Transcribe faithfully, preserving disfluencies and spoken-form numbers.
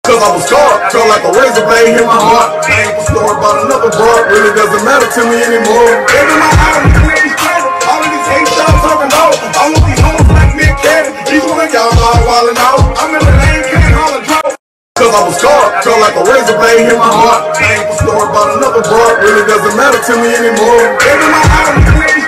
Cause I was scarred, felt like a razor blade hit my heart. I ain't the story about another broad, really doesn't matter to me anymore. Every night I'm looking at these credits, all of these hate y'all talking about. All of these hoes like me and Caddy, each one of y'all all wildin' out. I'm in the lane, can't holler drop. Cause I was scarred, felt like a razor blade hit my heart. I ain't the story about another broad, really doesn't matter to me anymore. Every night I'm looking at these